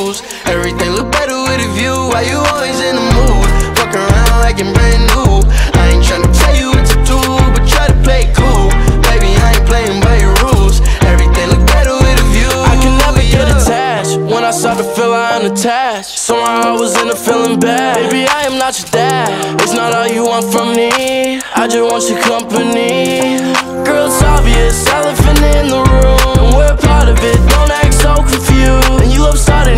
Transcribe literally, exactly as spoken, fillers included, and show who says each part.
Speaker 1: news. Everything look better with a view. Why you always in the mood? Fuck around like you're brand new. I ain't tryna tell you what to do, but try to play cool. Baby, I ain't playing by your rules. Everything look better with a view.
Speaker 2: I can never get attached. When I start to feel I unattached, somehow I was in a feeling bad. Baby, I am not your dad. It's not all you want from me. I just want your company. Girl, it's obvious, elephant in the room, and we're part of it. Don't act so confused. And you love starting